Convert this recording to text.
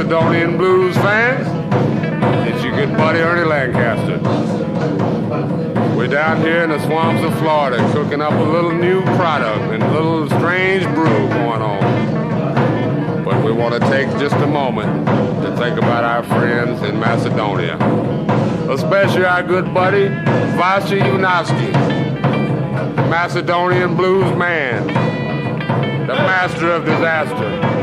Macedonian blues fans, it's your good buddy Ernie Lancaster. We're down here in the swamps of Florida cooking up a little new product and a little strange brew going on. But we want to take just a moment to think about our friends in Macedonia, especially our good buddy Vasha Yunowski, the Macedonian blues man, the master of disaster.